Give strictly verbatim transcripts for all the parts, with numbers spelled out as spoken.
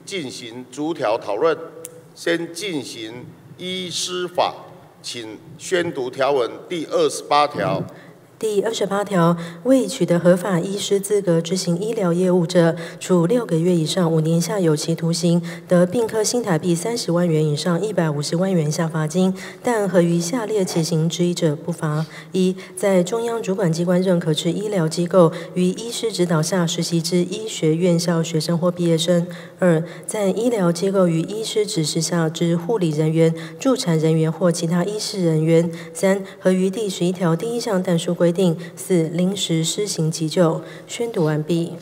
进行逐条讨论。先进行医师法，请宣读条文第二十八条。 第二十八条，未取得合法医师资格执行医疗业务者，处六个月以上五年以下有期徒刑，得并科新台币三十万元以上一百五十万元以下罚金，但合于下列情形之一者不罚：一、在中央主管机关认可之医疗机构于医师指导下实习之医学院校学生或毕业生；二、在医疗机构于医师指示下之护理人员、助产人员或其他医师人员；三、合于第十一条第一项但书规定；四、临时施行急救。宣读完毕。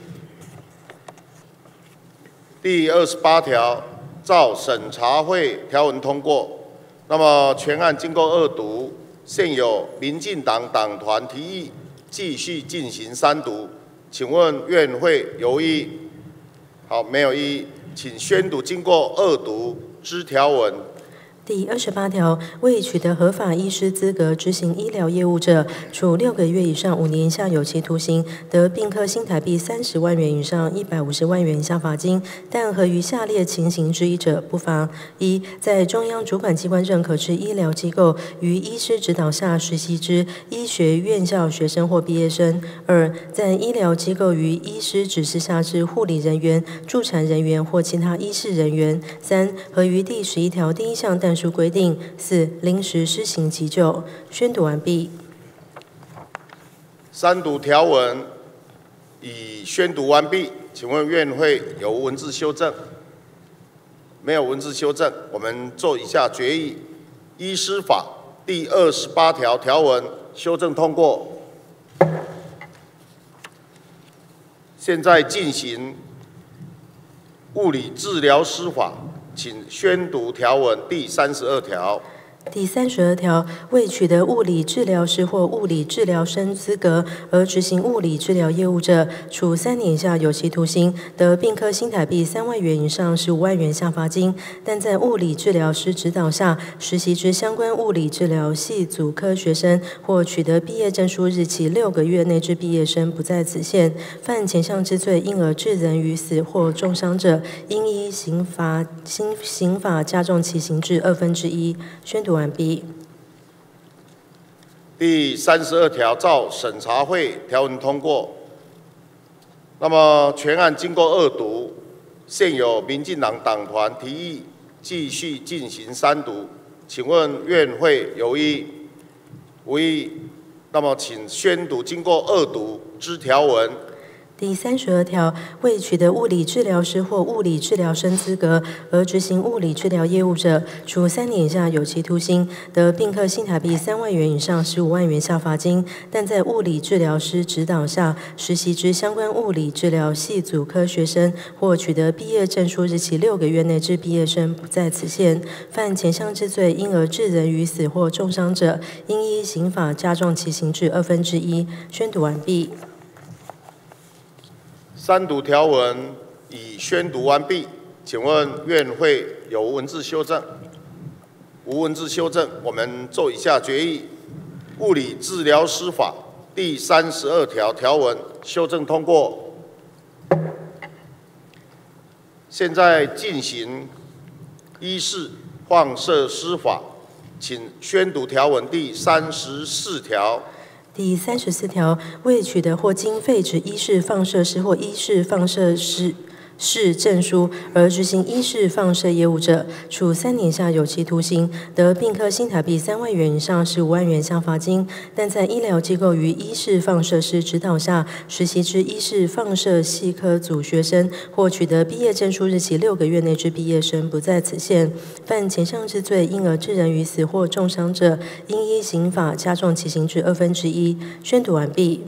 第二十八条，照审查会条文通过。那么全案经过二读，现有民进党党团提议继续进行三读，请问院会有异议？好，没有异议，请宣读经过二读之条文。 第二十八条，未取得合法医师资格执行医疗业务者，处六个月以上五年以下有期徒刑，得并科新台币三十万元以上一百五十万元以下罚金，但合于下列情形之一者不罚：一、在中央主管机关认可之医疗机构于医师指导下实习之医学院校学生或毕业生；二、在医疗机构于医师指示下之护理人员、助产人员或其他医事人员；三、合于第十一条第一项但书规定；四、临时施行急救。宣读完毕。 三读条文已宣读完毕，请问院会有文字修正？没有文字修正，我们做以下决议：医师法第二十八条条文修正通过。现在进行物理治疗师法。请宣读条文第三十二条。 第三十二条，未取得物理治疗师或物理治疗生资格而执行物理治疗业务者，处三年以下有期徒刑，得并科新台币三万元以上十五万元以下罚金，但在物理治疗师指导下实习之相关物理治疗系组科学生或取得毕业证书日期六个月内之毕业生不在此限，犯前项之罪，因而致人于死或重伤者，应依刑法新刑法加重其刑至二分之一。宣读完毕。 第三十二条，照审查会条文通过。那么全案经过二读，现有民进党党团提议继续进行三读，请问院会有异议？无异议。那么请宣读经过二读之条文。 第三十二条，未取得物理治疗师或物理治疗生资格而执行物理治疗业务者，处三年以下有期徒刑，得并科新台币三万元以上十五万元以下罚金，但在物理治疗师指导下实习之相关物理治疗系组科学生或取得毕业证书日期六个月内之毕业生不在此限，犯前项之罪，因而致人于死或重伤者，应依刑法加重其刑至二分之一。宣读完毕。 三读条文已宣读完毕，请问院会有文字修正？无文字修正，我们做以下决议：物理治疗师法第三十二条条文修正通过。现在进行医事放射师法，请宣读条文第三十四条。 第三十四条，未取得或经废止医事放射师或医事放射师士证书而执行医事放射业务者，处三年以下有期徒刑，得并科新台币三万元以上十五万元以下罚金，但在医疗机构于医事放射师指导下实习之医事放射系科组学生或取得毕业证书日期六个月内之毕业生不在此限，犯前项之罪，因而致人于死或重伤者，应依刑法加重其刑至二分之一。宣读完毕。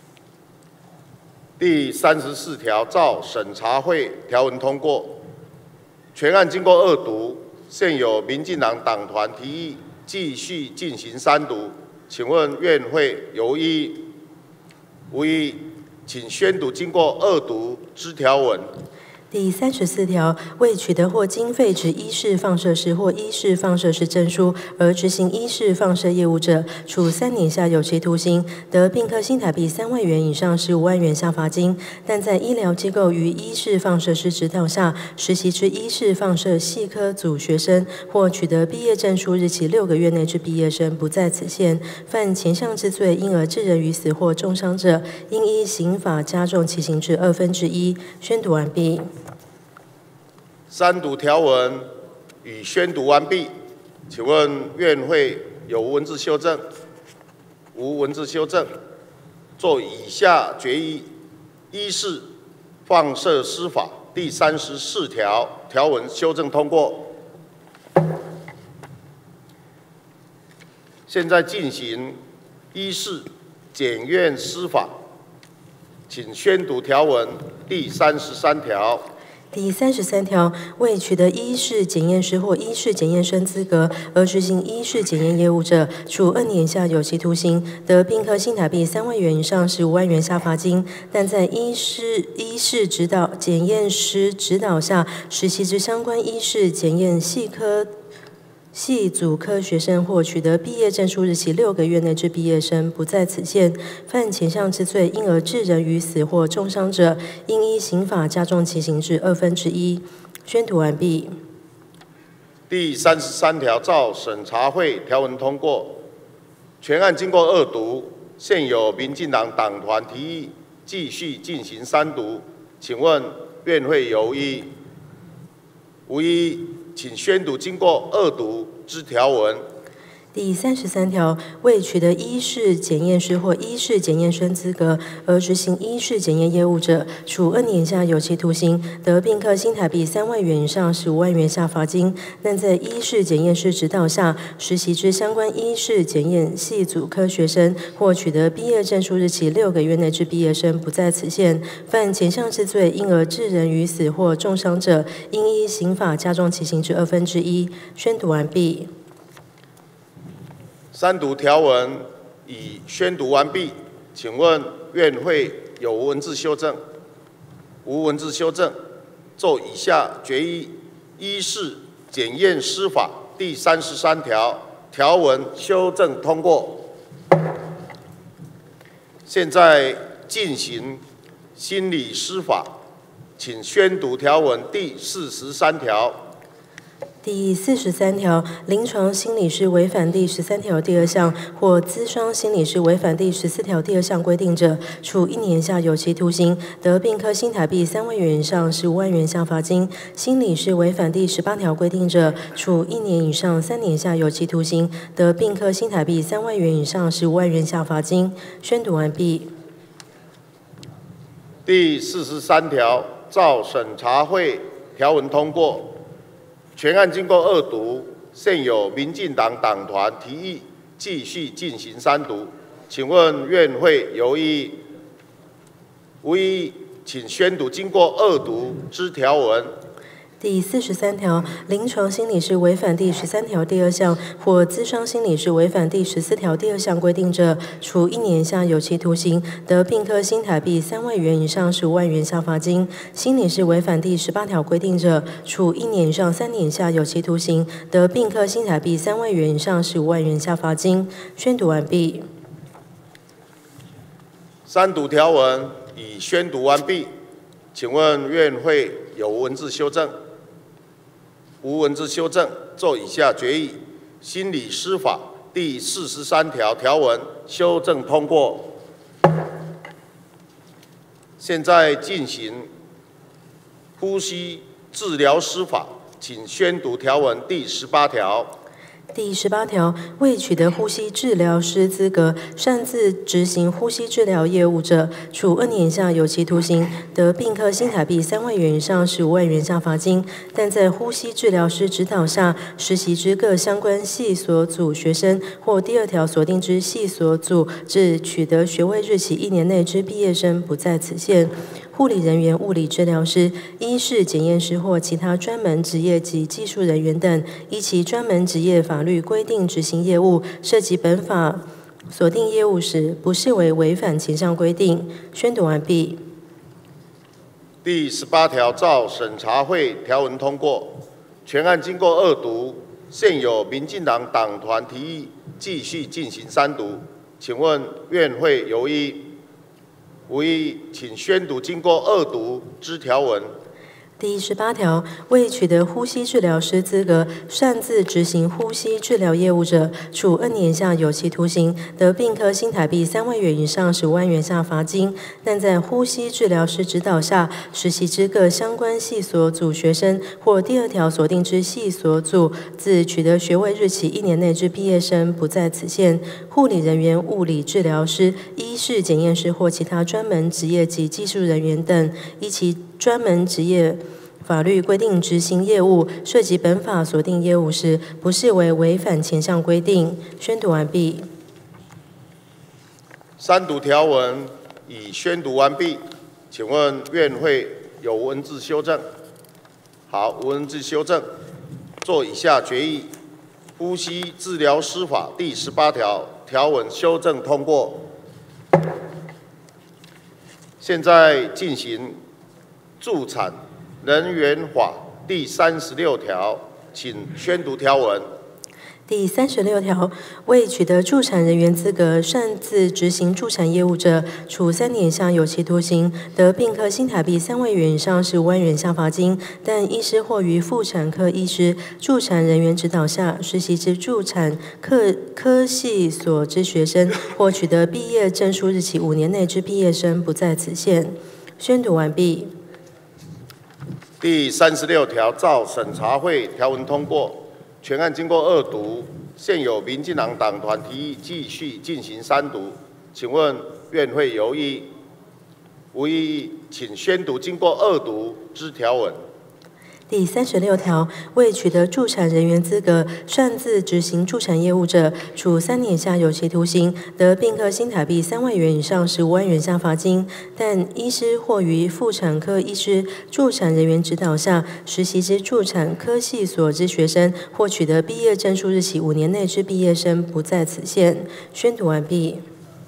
第三十四条，照审查会条文通过。全案经过二读，现有民进党党团提议继续进行三读，请问院会有异议？无异议，请宣读经过二读之条文。 第三十四条，为取得或经费指医事放射师或医事放射师证书而执行医事放射业务者，处三年以下有期徒刑，得并科新台币三万元以上十五万元下罚金。但在医疗机构于医事放射师指导下实习之医事放射系科组学生，或取得毕业证书日期六个月内之毕业生，不在此限。犯前项之罪，因而致人于死或重伤者，应依刑法加重其刑至二分之一。宣读完毕。 三读条文已宣读完毕，请问院会有无文字修正？无文字修正，做以下决议：一是放射师法第三十四条条文修正通过。现在进行一是检验师法，请宣读条文第三十三条。 第三十三条，为取得医事检验师或医事检验生资格而执行医事检验业务者，处二年以下有期徒刑，得并科新台币三万元以上十五万元下罚金。但在医事医事指导检验师指导下实习之相关医事检验系科系组科学生，或取得毕业证书日期六个月内之毕业生，不在此限。犯前项之罪，因而致人于死或重伤者，应依刑法加重其刑至二分之一。宣读完毕。 第三十三条照审查会条文通过。全案经过二读，现有民进党党团提议继续进行三读，请问院会有异？无异。请宣读经过二读之条文。 第三十三条，为取得医事检验师或医事检验生资格而执行医事检验业务者，处二年以下有期徒刑，得并科新台币三万元以上十五万元下罚金。但在医事检验师指导下实习之相关医事检验系组科学生，或取得毕业证书日期六个月内之毕业生，不在此限。犯前项之罪，因而致人于死或重伤者，应依刑法加重其刑至二分之一。宣读完毕。 三读条文已宣读完毕，请问院会有无文字修正？无文字修正，做以下决议：一是检验师法第三十三条条文修正通过。现在进行心理师法，请宣读条文第四十三条。 第四十三条，临床心理师违反第十三条第二项或咨商心理师违反第十四条第二项规定者，处一年以下有期徒刑，得并科新台币三万元以上十五万元下罚金。心理师违反第十八条规定者，处一年以上三年以下有期徒刑，得并科新台币三万元以上十五万元下罚金。宣读完毕。 第四十三条照审查会条文通过。全案经过二读，现有民进党党团提议继续进行三读，请问院会有异议？无异议，请宣读经过二读之条文。 第四十三条，临床心理师违反第十三条第二项或咨商心理师违反第十四条第二项规定者，处一年以下有期徒刑，得并科新台币三万元以上十五万元下罚金。心理师违反第十八条规定者，处一年以上三年以下有期徒刑，得并科新台币三万元以上十五万元下罚金。宣读完毕。 三读条文已宣读完毕，请问院会有无文字修正？无文字修正，做以下决议：心理师法第四十三条条文修正通过。现在进行呼吸治疗师法，请宣读条文第十八条。 第十八条，未取得呼吸治疗师资格，擅自执行呼吸治疗业务者，处二年以下有期徒刑，得并科新台币三万元以上十五万元下罚金。但在呼吸治疗师指导下实习之各相关系所组学生，或第二条所定之系所组至取得学位日起一年内之毕业生，不在此限。护理人员、物理治疗师、医事检验师或其他专门职业及技术人员等，依其专门职业法律规定执行业务，涉及本法锁定业务时，不视为违反前项规定。宣读完毕。 第十八条照审查会条文通过，全案经过二读，现有民进党党团提议继续进行三读，请问院会有异？无异，请宣读经过二读之条文。 第十八条，未取得呼吸治疗师资格擅自执行呼吸治疗业务者，处二年以下有期徒刑，得并科新台币三万元以上十五万元以下罚金。但在呼吸治疗师指导下实习之各相关系所组学生，或第二条所定之系所组自取得学位日起一年内之毕业生，不在此限。护理人员、物理治疗师、医事检验师或其他专门职业及技术人员等，依其专门职业法律规定执行业务，涉及本法所定业务时，不视为违反前项规定。宣读完毕。 三读条文已宣读完毕，请问院会有文字修正？好，无文字修正，做以下决议：呼吸治疗师法第十八条条文修正通过。现在进行助产人员法第三十六条，请宣读条文。 第三十六条，未取得助产人员资格擅自执行助产业务者，处三年以下有期徒刑，得并科新台币三万元以上十五万元以下罚金。但医师或于妇产科医师、助产人员指导下实习之助产科科系所之学生，或取得毕业证书日起五年内之毕业生，不在此限。宣读完毕。 第三十六条照审查会条文通过，全案经过二读，现有民进党党团提议继续进行三读，请问院会有异？无异议，请宣读经过二读之条文。 第三十六条，未取得助产人员资格擅自执行助产业务者，处三年以下有期徒刑，得并科新台币三万元以上十五万元以下罚金。但医师或于妇产科医师、助产人员指导下实习之助产科系所之学生，或取得毕业证书日起五年内之毕业生，不在此限。宣读完毕。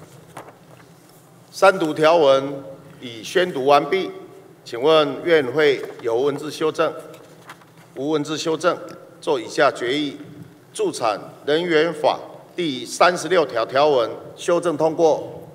三读条文已宣读完毕，请问院会有文字修正？无文字修正，做以下决议：助产人员法第三十六条条文修正通过。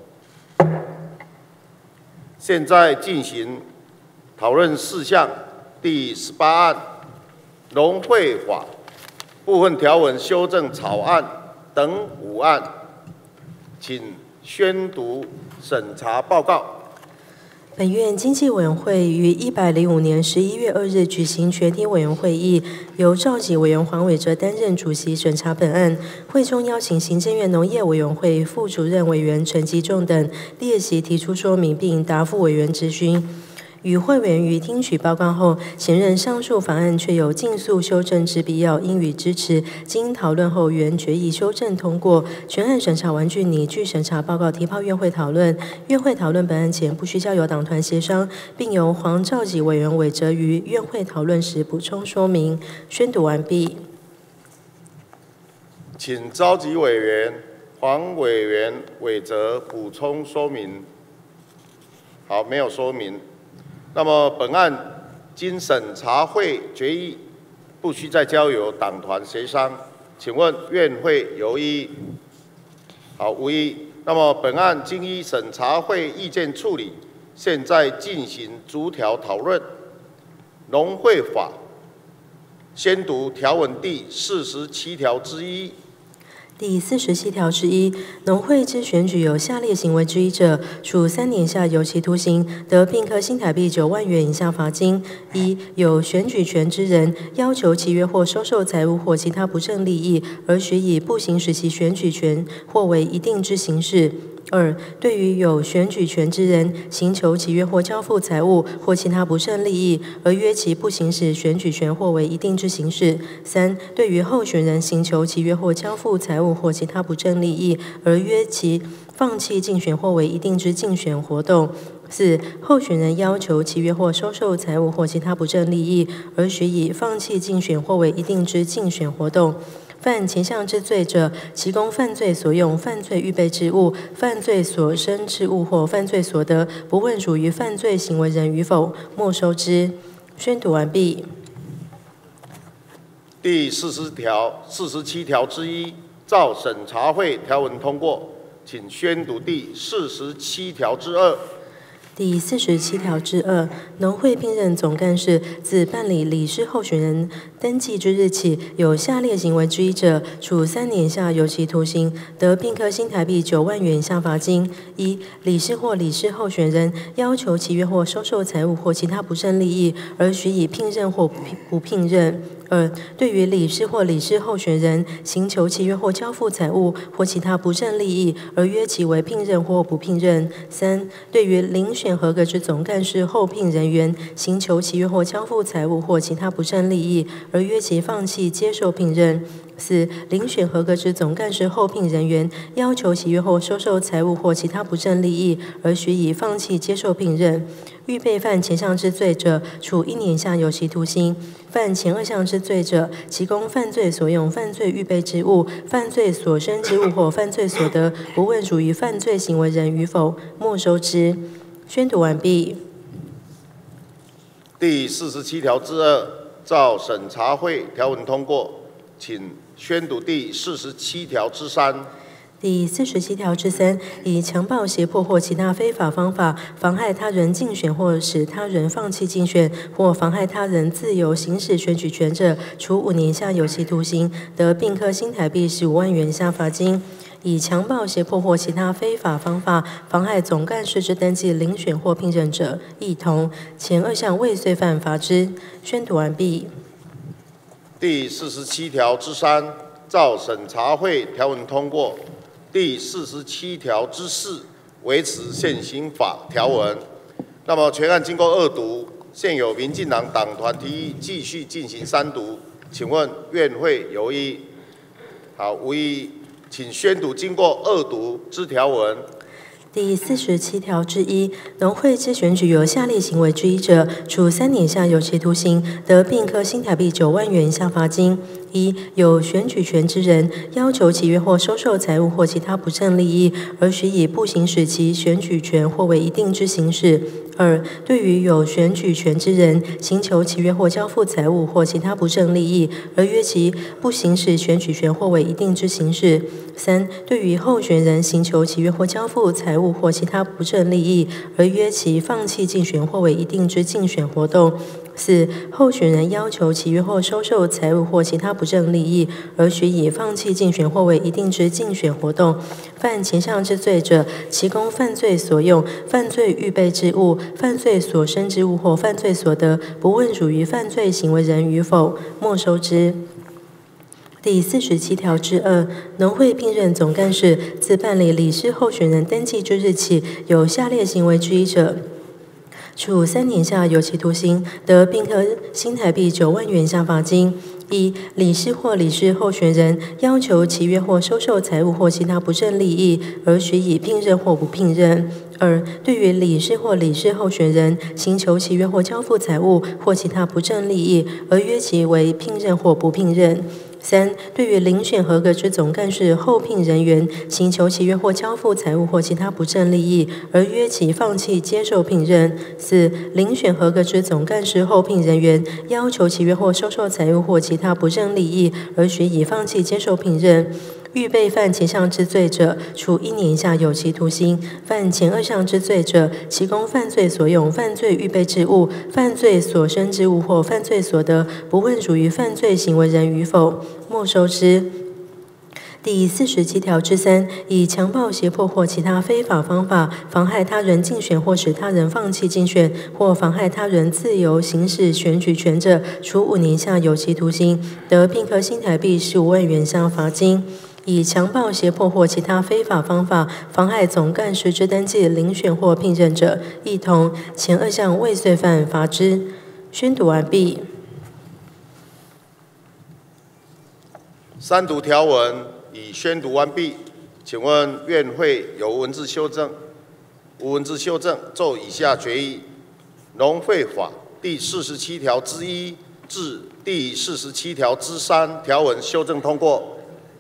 现在进行讨论事项第十八案农会法部分条文修正草案等五案，请宣读审查报告。 本院经济委员会于一百零五年十一月二日举行全体委员会议，由召集委员黄伟哲担任主席审查本案。会中邀请行政院农业委员会副主任委员陈吉仲等列席提出说明并答复委员质询。与会委员于听取报告后，承认上述法案确有尽速修正之必要，应予支持。经讨论后，原决议修正通过。全案审查完具拟具审查报告提报院会讨论。院会讨论本案前，不需交由党团协商，并由黄召集委员韦哲于院会讨论时补充说明。宣读完毕。 请召集委员黄委员韦哲补充说明。好，没有说明。那么本案经审查会决议，不需再交由党团协商，请问院会有异？好，无异。那么本案经依审查会意见处理，现在进行逐条讨论。农会法，先读条文第四十七条之一。 第四十七条之一，农会之选举有下列行为之一者，处三年以下有期徒刑，得并科新台币九万元以下罚金。一、有选举权之人要求契约或收受财物或其他不正利益，而许以不行使其选举权，或为一定之形式。二、对于有选举权之人，行求契约或交付财物或其他不正利益，而约其不行使选举权或为一定之形式。三、对于候选人行求契约或交付财物或其他不正利益，而约其放弃竞选或为一定之竞选活动。四、候选人要求契约或收受财物或其他不正利益，而许以放弃竞选或为一定之竞选活动。 犯前项之罪者，其供犯罪所用、犯罪预备之物、犯罪所生之物或犯罪所得，不问属于犯罪行为人与否，没收之。宣读完毕。 第四十条、四十七条之一，照审查会条文通过，请宣读第四十七条之二。 第四十七条之二，农会聘任总干事自办理理事候选人登记之日起，有下列行为之一者，处三年以下有期徒刑，得并科新台币九万元以下罚金。一、理事或理事候选人要求契约或收受财物或其他不正利益，而许以聘任或不聘任。二、对于理事或理事候选人行求契约或交付财物或其他不正利益，而约其为聘任或不聘任。三、对于遴选合格之总干事候聘人员行求契约或交付财物或其他不正利益，而约其放弃接受聘任。四、遴选合格之总干事候聘人员要求契约或收受财物或其他不正利益，而许以放弃接受聘任。预备犯前项之罪者，处一年以下有期徒刑；犯前二项之罪者，其供犯罪所用、犯罪预备之物、犯罪所生之物或犯罪所得，不问属于犯罪行为人与否，没收之。宣读完毕。 第四十七条之二，照审查会条文通过，请宣读第四十七条之三。 第四十七条之三，以强暴、胁迫或其他非法方法妨害他人竞选或使他人放弃竞选，或妨害他人自由行使选举权者，处五年以下有期徒刑，得并科新台币十五万元以下罚金。以强暴、胁迫或其他非法方法妨害总干事之登记、遴选或聘任者，一同。前二项未遂犯，罚之。宣读完毕。 第四十七条之三，照审查会条文通过。第四十七条之四，维持现行法条文。那么全案经过二读，现有民进党党团提议继续进行三读，请问院会有异议？好，无异议，请宣读经过二读之条文。 第四十七条之一，农会之选举有下列行为之一者，处三年以下有期徒刑，得并科新台币九万元以下罚金。一、有选举权之人要求契约或收受财物或其他不正利益，而许以不行使其选举权或为一定之行使。二、对于有选举权之人行求契约或交付财物或其他不正利益，而约其不行使选举权或为一定之行使。三、对于候选人行求契约或交付财物或其他不正利益，而约其放弃竞选或为一定之竞选活动。四、候选人要求契约或收受财物或其他不正利益，而许以放弃竞选或为一定之竞选活动，犯前项之罪者，其供犯罪所用、犯罪预备之物、犯罪所生之物或犯罪所得，不问属于犯罪行为人与否，没收之。第四十七条之二，农会聘任总干事自办理理事候选人登记之日起，有下列行为之一者，处三年以下有期徒刑，得并科新台币九万元以下罚金。一、理事或理事候选人要求契约或收受财物或其他不正利益，而许以聘任或不聘任。二、对于理事或理事候选人行求契约或交付财物或其他不正利益，而约其为聘任或不聘任。三、对于遴选合格之总干事候聘人员行求契约或交付财物或其他不正利益，而约其放弃接受聘任。四、遴选合格之总干事候聘人员要求契约或收受财物或其他不正利益，而许以放弃接受聘任。预备犯前项之罪者，处一年以下有期徒刑；犯前二项之罪者，其供犯罪所用、犯罪预备之物、犯罪所生之物或犯罪所得，不问属于犯罪行为人与否，没收之。第四十七条之三，以强暴、胁迫或其他非法方法妨害他人竞选或使他人放弃竞选，或妨害他人自由行使选举权者，处五年以下有期徒刑，得并科新台币十五万元以下罚金。以强暴、胁迫或其他非法方法妨害总干事之登记、遴选或聘任者，一同。前二项未遂犯，罚之。宣读完毕。 三读条文已宣读完毕，请问院会有文字修正？无文字修正，奏以下决议：农会法第四十七条之一， 至第四十七条之三条文修正通过。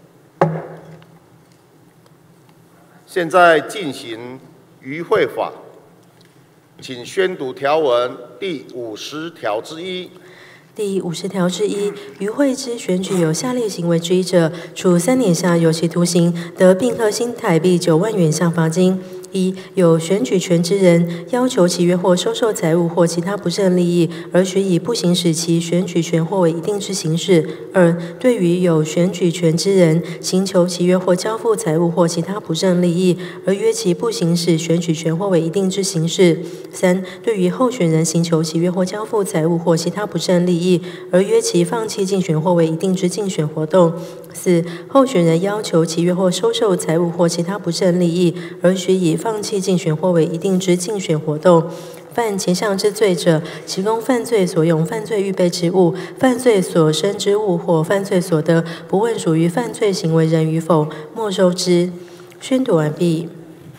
现在进行渔会法，请宣读条文第五十条之一。 第五十条之一，于会之选举有下列行为之一者，处三年以下有期徒刑，得并科新台币九万元以下罚金。一、有选举权之人要求契约或收受财物或其他不正利益，而许以不行使其选举权或为一定之形式；二、对于有选举权之人行求契约或交付财物或其他不正利益，而约其不行使选举权或为一定之形式；三、对于候选人行求契约或交付财物或其他不正利益，而约其放弃竞选或为一定之竞选活动；四、候选人要求契约或收受财物或其他不正利益，而许以放弃竞选或为一定之竞选活动。犯前项之罪者，其供犯罪所用、犯罪预备之物、犯罪所生之物或犯罪所得，不问属于犯罪行为人与否，没收之。宣读完毕。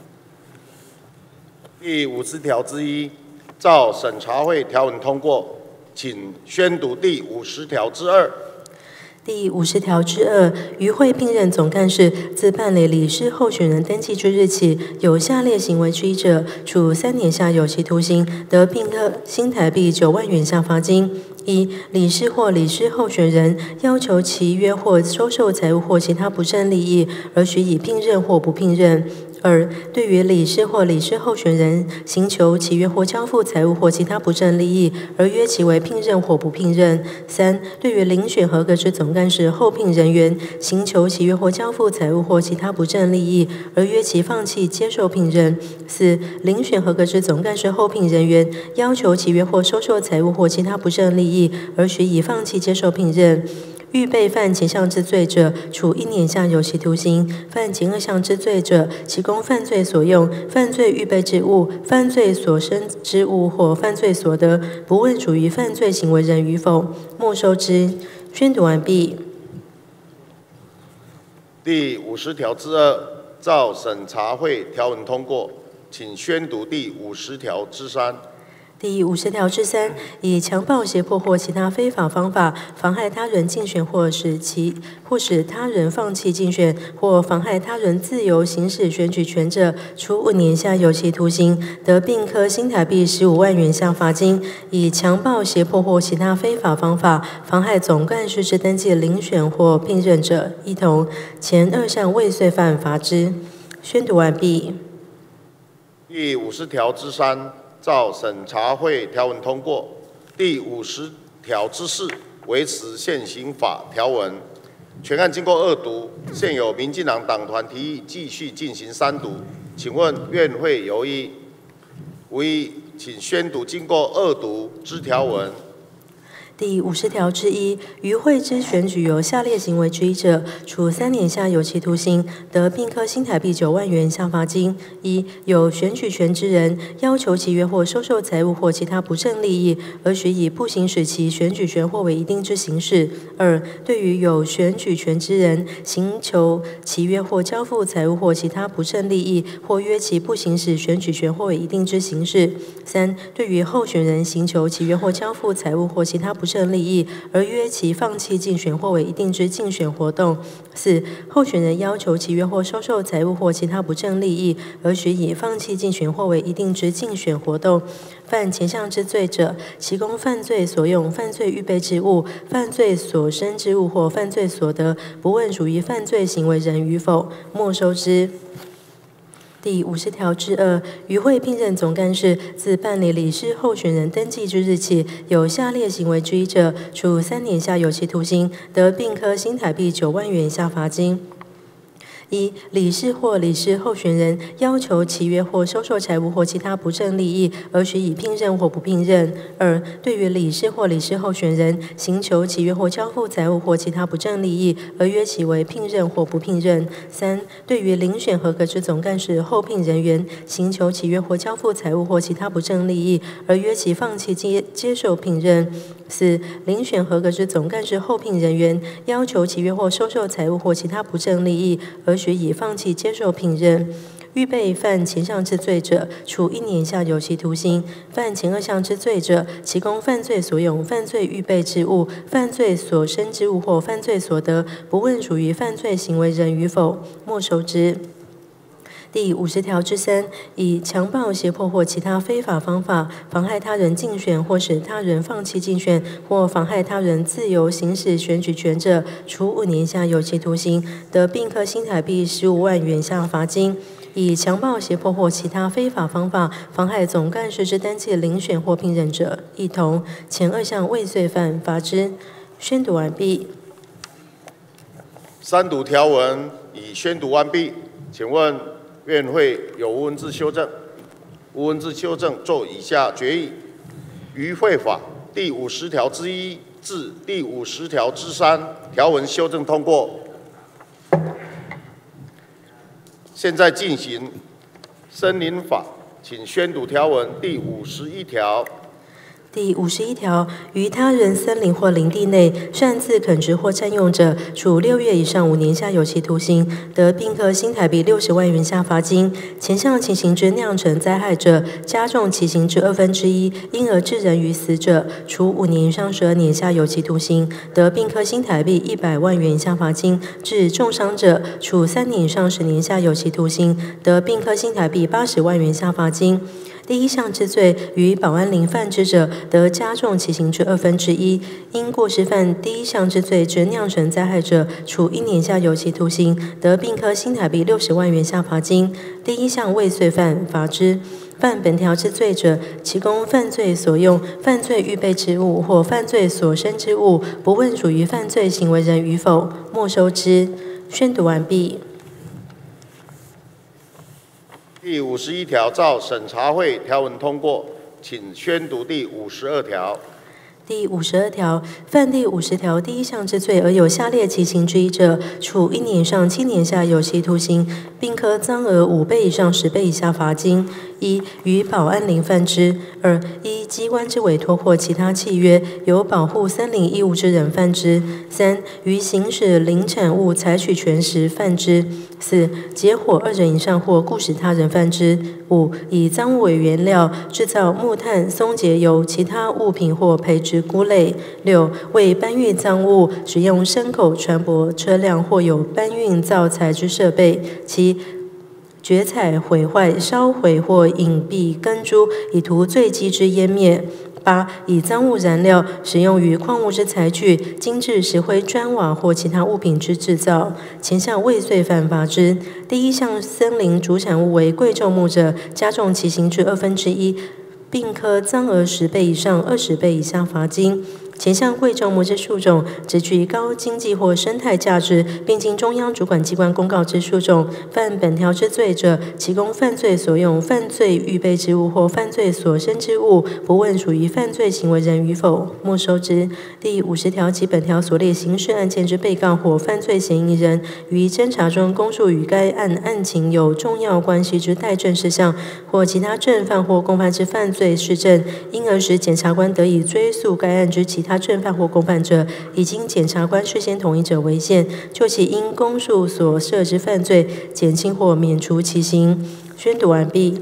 第五十条之一，照审查会条文通过，请宣读第五十条之二。 第五十条之二，于会聘任总干事，自办理理事候选人登记之日起，有下列行为之一者，处三年以下有期徒刑，得并科新台币九万元以下罚金。一、理事或理事候选人要求契约或收受财物或其他不正利益，而许以聘任或不聘任。二、对于理事或理事候选人行求契约或交付财物或其他不正利益，而约其为聘任或不聘任。三、对于遴选合格之总干事候聘人员行求契约或交付财物或其他不正利益，而约其放弃接受聘任。四、遴选合格之总干事候聘人员要求契约或收受财物或其他不正利益，而许以放弃接受聘任。预备犯前项之罪者，处一年以下有期徒刑；犯前二项之罪者，其供犯罪所用、犯罪预备之物、犯罪所生之物或犯罪所得，不问属于犯罪行为人与否，没收之。宣读完毕。 第五十条之二，照审查会条文通过，请宣读第五十条之三。 第五十条之三，以强暴、胁迫或其他非法方法妨害他人竞选，或使其或使他人放弃竞选，或妨害他人自由行使选举权者，处五年以下有期徒刑，得并科新台币十五万元以下罚金。以强暴、胁迫或其他非法方法妨害总干事之登记遴选或聘任者，一同。前二项未遂犯，罚之。宣读完毕。 第五十条之三，照审查会条文通过。第五十条之四，维持现行法条文。全案经过二读，现有民进党党团提议继续进行三读，请问院会有异？无异，请宣读经过二读之条文。 第五十条之一，于会之选举有下列行为之一者，处三年以下有期徒刑，得并科新台币九万元以下罚金。一、有选举权之人要求契约或收受财物或其他不正利益，而许以不行使其选举权或为一定之形式；二、对于有选举权之人行求契约或交付财物或其他不正利益，或约其不行使选举权或为一定之形式；三、对于候选人行求契约或交付财物或其他不正利益，而约其放弃竞选或为一定之竞选活动；四、候选人要求契约或收受财物或其他不正利益，而许以放弃竞选或为一定之竞选活动。犯前项之罪者，其供犯罪所用、犯罪预备之物、犯罪所生之物或犯罪所得，不问属于犯罪行为人与否，没收之。第五十条之二，于会聘任总干事，自办理理事候选人登记之日起，有下列行为之一者，处三年以下有期徒刑，得并科新台币九万元以下罚金。一、理事或理事候选人要求契约或收受财物或其他不正利益，而许以聘任或不聘任；二、对于理事或理事候选人行求契约或交付财物或其他不正利益，而约其为聘任或不聘任；三、对于遴选合格之总干事候聘人员行求契约或交付财物或其他不正利益，而约其放弃接接受聘任；四、遴选合格之总干事候聘人员要求契约或收受财物或其他不正利益，而许以放弃接受聘任。 预备犯前项之罪者，处一年以下有期徒刑；犯前二项之罪者，其供犯罪所用、犯罪预备之物、犯罪所生之物或犯罪所得，不问属于犯罪行为人与否，没收之。第五十条之三，以强暴、胁迫或其他非法方法妨害他人竞选，或使他人放弃竞选，或妨害他人自由行使选举权者，处五年以下有期徒刑，得并科新台币十五万元以下罚金。以强暴、胁迫或其他非法方法妨害总干事之单届遴选或聘任者，一同。前二项未遂犯，罚之。宣读完毕。 三读条文已宣读完毕，请问院会有无文字修正？无文字修正，做以下决议：于会法第五十条之一至第五十条之三条文修正通过。现在进行森林法，请宣读条文第五十一条。 第五十一条，于他人森林或林地内擅自垦植或占用者，处六月以上五年以下有期徒刑，得并科新台币六十万元以下罚金。前项情形之酿成灾害者，加重其刑之二分之一，因而致人于死者，处五年以上十二年以下有期徒刑，得并科新台币一百万元以下罚金。致重伤者，处三年以上十年以下有期徒刑，得并科新台币八十万元以下罚金。第一项之罪，于保安林犯之者，得加重其刑之二分之一；因过失犯第一项之罪之酿成灾害者，处一年以下有期徒刑，得并科新台币六十万元以下罚金。第一项未遂犯，罚之。犯本条之罪者，其供犯罪所用、犯罪预备之物或犯罪所生之物，不问属于犯罪行为人与否，没收之。宣读完毕。 第五十一条照审查会条文通过，请宣读第五十二条。 第五十二条，犯第五十条第一项之罪而有下列情形之一者，处一年以上七年以下有期徒刑，并科赃额五倍以上十倍以下罚金。一、于保安林犯之；二、依机关之委托或其他契约，有保护森林义务之人犯之；三、于行使林产物采取权时犯之；四、结伙二人以上或故使他人犯之；五、以赃物为原料制造木炭、松节油、其他物品或培植菇类；六、为搬运赃物使用牲口、船舶、车辆或有搬运造材之设备；七、掘采、毁坏、烧毁或隐蔽根株，以图罪机之湮灭；八、以赃物燃料使用于矿物之材具、精致石灰砖瓦或其他物品之制造。前项未遂犯，罚之。第一项森林主产物为贵重木者，加重其刑之二分之一，并科赃额十倍以上二十倍以下罚金。前项贵重木之树种，只具高经济或生态价值，并经中央主管机关公告之树种，犯本条之罪者，其供犯罪所用、犯罪预备之物或犯罪所生之物，不问属于犯罪行为人与否，没收之。第五十条及本条所列刑事案件之被告或犯罪嫌疑人，于侦查中供述与该案案情有重要关系之待证事项，或其他正犯或共犯之犯罪事证，因而使检察官得以追诉该案之其他他正犯或共犯者，已经检察官事先同意者为限，就其因公诉所涉之犯罪，减轻或免除其刑。宣读完毕。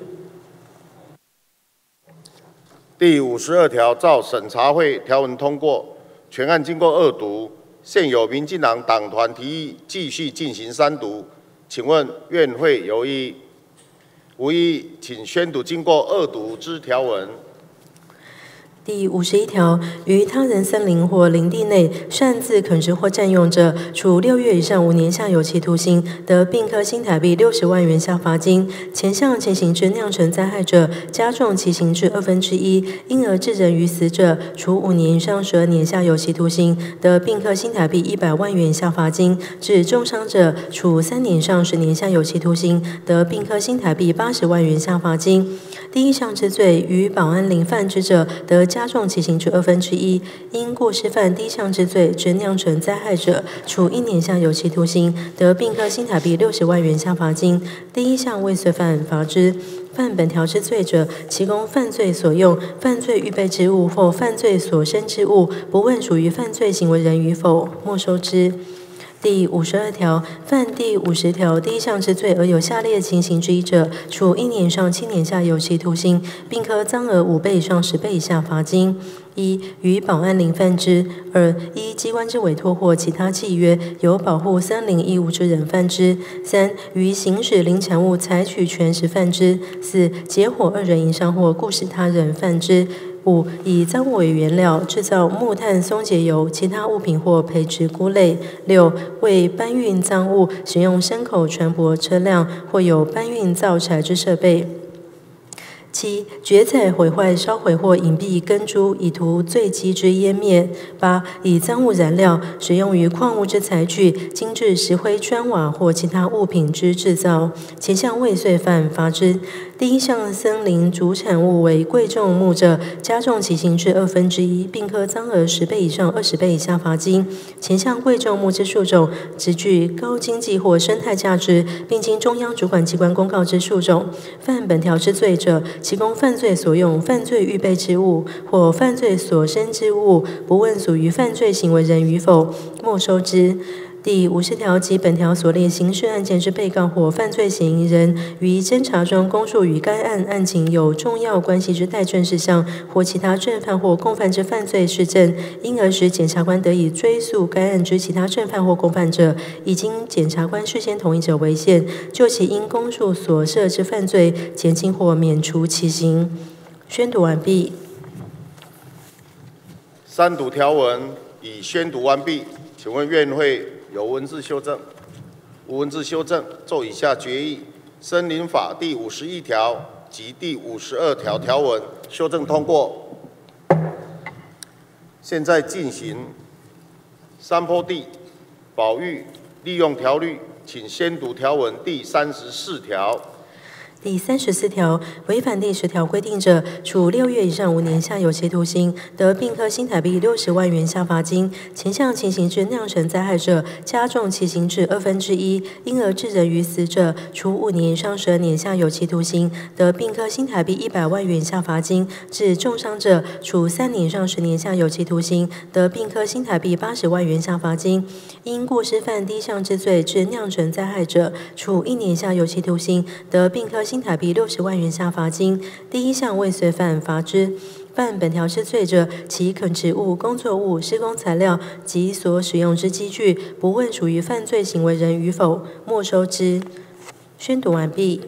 第五十二条照审查会条文通过，全案经过二读，现有民进党党团提议继续进行三读，请问院会有异？无异，请宣读经过二读之条文。 第五十一条，于他人森林或林地内擅自垦植或占用者，处六月以上五年以下有期徒刑，得并科新台币六十万元以下罚金。前项情形之酿成灾害者，加重其刑至二分之一，因而致人于死者，处五年以上十二年以下有期徒刑，得并科新台币一百万元以下罚金。致重伤者，处三年以上十年以下有期徒刑，得并科新台币八十万元以下罚金。第一项之罪，于保安林犯之者，得加重其刑之二分之一；因过失犯第一项之罪之酿成灾害者，处一年以下有期徒刑，得并科新台币六十万元以下罚金。第一项未遂犯，罚之。犯本条之罪者，其供犯罪所用、犯罪预备之物或犯罪所生之物，不问属于犯罪行为人与否，没收之。 第五十二条，犯第五十条第一项之罪而有下列情形之一者，处一年以上七年以下有期徒刑，并科赃额五倍以上十倍以下罚金。一、于保安林犯之；二、依机关之委托或其他契约有保护森林义务之人犯之；三、于行使林产物采取权时犯之；四、结伙二人以上或故使他人犯之。五、以赃物为原料制造木炭、松节油、其他物品或培植菇类。六、为搬运赃物使用牲口船舶、车辆或有搬运造材之设备。七、掘采、毁坏、烧毁或隐蔽根株，以图罪基之湮灭。八、以赃物燃料使用于矿物之材具、精致石灰砖瓦或其他物品之制造，前项未遂犯，罚之。第一项森林主产物为贵重木者，加重其刑至二分之一，并科赃额十倍以上二十倍以下罚金。前项贵重木之树种，只具高经济或生态价值，并经中央主管机关公告之树种，犯本条之罪者，其供犯罪所用、犯罪预备之物或犯罪所生之物，不问属于犯罪行为人与否，没收之。第五十条及本条所列刑事案件之被告或犯罪嫌疑人，于侦查中供述与该案案情有重要关系之待证事项，或其他正犯或共犯之犯罪事证，因而使检察官得以追诉该案之其他正犯或共犯者，已经检察官事先同意者为限，就其因公诉所涉之犯罪减轻或免除其刑。宣读完毕。 三读条文已宣读完毕，请问院会有文字修正？无文字修正，奏以下决议：森林法第五十一条及第五十二条条文修正通过。现在进行山坡地保育利用条例，请先读条文第三十四条。 第三十四条，违反第十条规定者，处六月以上五年以下有期徒刑，得并科新台币六十万元下罚金。前项情形之酿成灾害者，加重其刑至二分之一；因而致人于死者，处五年以上十二年以下有期徒刑，得并科新台币一百万元下罚金；致重伤者，处三年以上十年以下有期徒刑，得并科新台币八十万元下罚金。因过失犯第一项之罪致酿成灾害者，处一年以下有期徒刑，得并科新台币六十万元下罚金。第一项未遂犯，罚之。犯本条之罪者，其垦殖物、工作物、施工材料及所使用之机具，不问属于犯罪行为人与否，没收之。宣读完毕。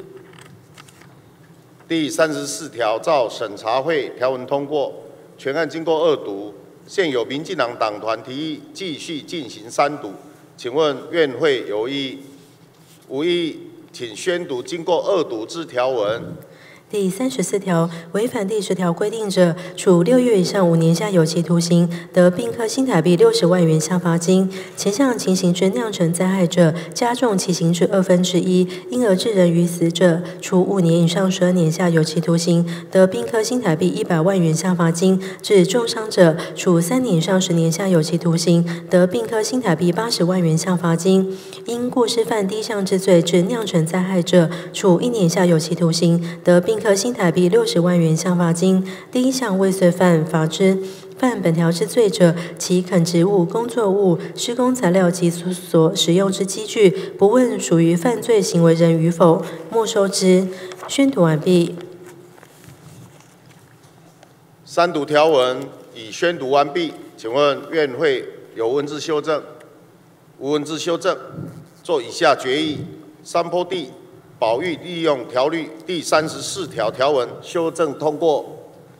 第三十四条照审查会条文通过，全案经过二读，现有民进党党团提议继续进行三读，请问院会有异？无异，请宣读经过二读之条文。 第三十四条，违反第十条规定者，处六月以上五年以下有期徒刑，得并科新台币六十万元下罚金。前项情形之酿成灾害者，加重其刑至二分之一；因而致人于死者，处五年以上十二年以下有期徒刑，得并科新台币一百万元下罚金；致重伤者，处三年以上十年以下有期徒刑，得并科新台币八十万元下罚金。因过失犯第一项之罪致酿成灾害者，处一年以下有期徒刑，得并科新台币六十万元下罚金。第一项未遂犯，罚之。犯本条之罪者，其垦殖物、工作物、施工材料及所使用之机具，不问属于犯罪行为人与否，没收之。宣读完毕。 三读条文已宣读完毕，请问院会有文字修正？无文字修正，做以下决议：山坡地保育利用条例第三十四条条文修正通过。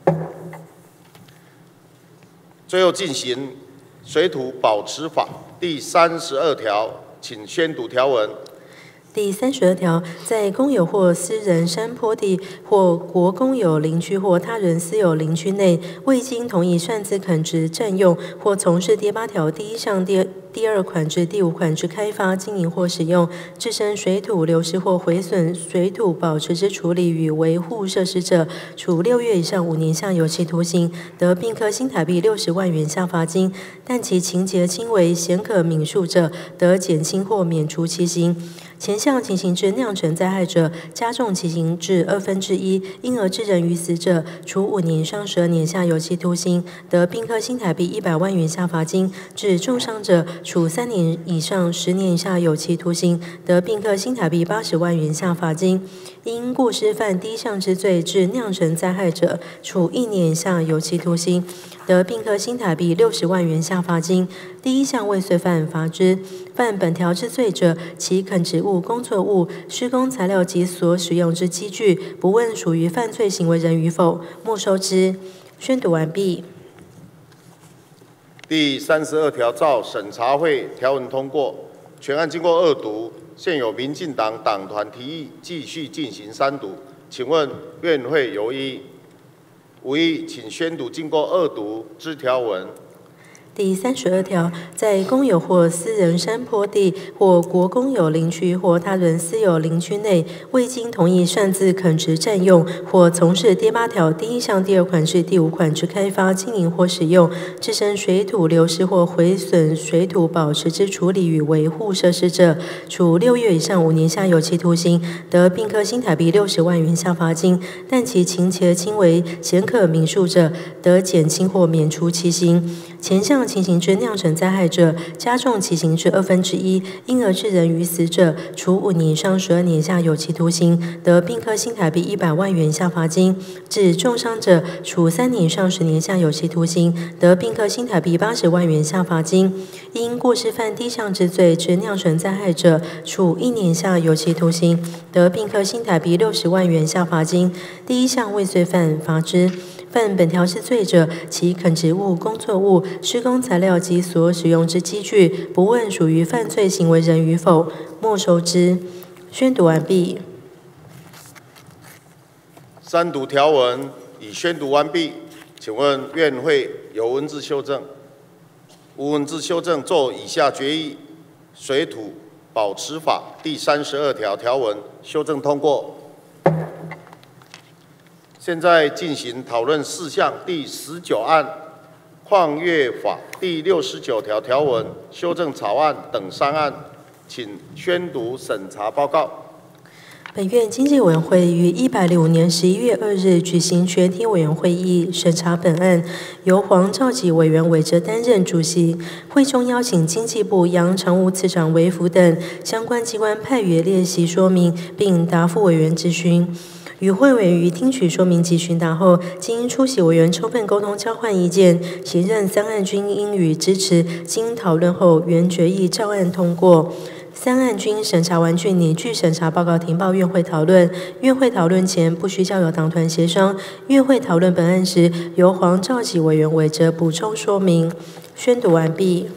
最后进行水土保持法第三十二条，请宣读条文。 第三十二条，在公有或私人山坡地或国公有林区或他人私有林区内，未经同意擅自垦殖、占用或从事第八条第一项第第二款至第五款之开发、经营或使用，致生水土流失或毁损水土保持之处理与维护设施者，处六月以上五年以下有期徒刑，得并科新台币六十万元下罚金；但其情节轻微、显可悯恕者，得减轻或免除其刑。 前项情形之酿成灾害者，加重其刑至二分之一；因而致人于死者，处五年以上十二年以下有期徒刑，得并科新台币一百万元以下罚金；致重伤者，处三年以上十年以下有期徒刑，得并科新台币八十万元以下罚金；因过失犯第一项之罪致酿成灾害者，处一年以下有期徒刑，得并科新台币六十万元以下罚金。第一项未遂犯，罚之。犯本条之罪者，其垦殖物、工作物、施工材料及所使用之机具，不问属于犯罪行为人与否，没收之。宣读完毕。 第三十二条照审查会条文通过，全案经过二读，现有民进党党团提议继续进行三读，请问院会有异？无异，请宣读经过二读之条文。 第三十二条，在公有或私人山坡地或国公有林区或他人私有林区内，未经同意擅自垦殖占用或从事第八条第一项第二款至第五款之开发、经营或使用，致生水土流失或毁损水土保持之处理与维护设施者，处六月以上五年以下有期徒刑，得并科新台币六十万元以下罚金；但其情节轻为显可明述者，得减轻或免除其刑。前项情形之酿成灾害者，加重其刑至二分之一；因而致人于死者，处五年以上十二年以下有期徒刑，得并科新台币一百万元以下罚金；致重伤者，处三年以上十年以下有期徒刑，得并科新台币八十万元以下罚金；因过失犯第一项之罪之酿成灾害者，处一年以下有期徒刑，得并科新台币六十万元以下罚金。第一项未遂犯，罚之。犯本条之罪者，其垦殖物、工作物、施工材料及所使用之机具，不问属于犯罪行为人与否，没收之。宣读完毕。 三读条文已宣读完毕，请问院会有文字修正？无文字修正，做以下决议：水土保持法第三十二条条文修正通过。现在进行讨论事项第十九案矿业法第六十九条条文修正草案等三案，请宣读审查报告。 本院经济委员会于一百零五年十一月二日举行全体委员会议，审查本案，由黄兆吉委员委着担任主席。会中邀请经济部杨常务次长为辅等相关机关派员列席说明，并答复委员质询。与会委员于听取说明及询答后，经出席委员充分沟通交换意见，行政三案均应予支持。经讨论后，原决议照案通过。三案均审查完竣，拟具审查报告庭报院会讨论。院会讨论前不需交由党团协商。院会讨论本案时，由黄兆吉委员委着补充说明。宣读完毕。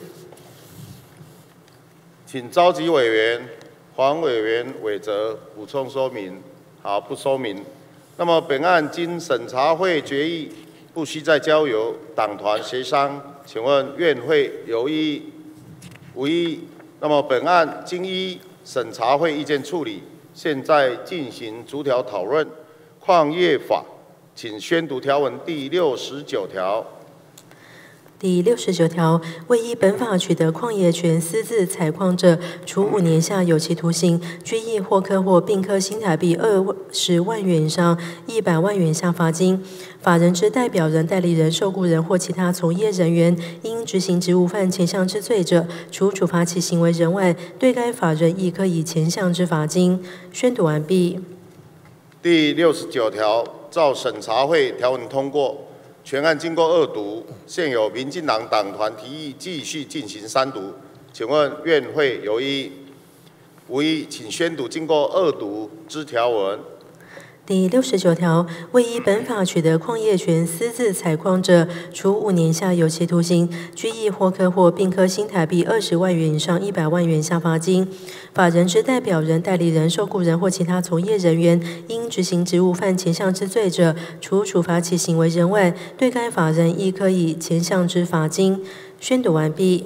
请召集委员黄委员委着补充说明。好，不说明。那么本案经审查会决议，不需再交由党团协商。请问院会有异议？无异议。那么本案经依审查会意见处理，现在进行逐条讨论。矿业法，请宣读条文第六十九条。 第六十九条，未依本法取得矿业权私自采矿者，处五年以下有期徒刑，拘役或科或并科新台币二十万元以上一百万元以下罚金。法人之代表人、代理人、受雇人或其他从业人员，因执行职务犯前项之罪者，除处罚其行为人外，对该法人亦可以前项之罚金。宣读完毕。 第六十九条，照审查会条文通过。全案经过二读，现有民进党党团提议继续进行三读，请问院会有异议？无异议，请宣读经过二读之条文。 第六十九条，未依本法取得矿业权私自采矿者，处五年以下有期徒刑，拘役或科或并科新台币二十万元以上一百万元以下罚金。法人之代表人、代理人、受雇人或其他从业人员，因执行职务犯前项之罪者，除处罚其行为人外，对该法人亦可以前项之罚金。宣读完毕。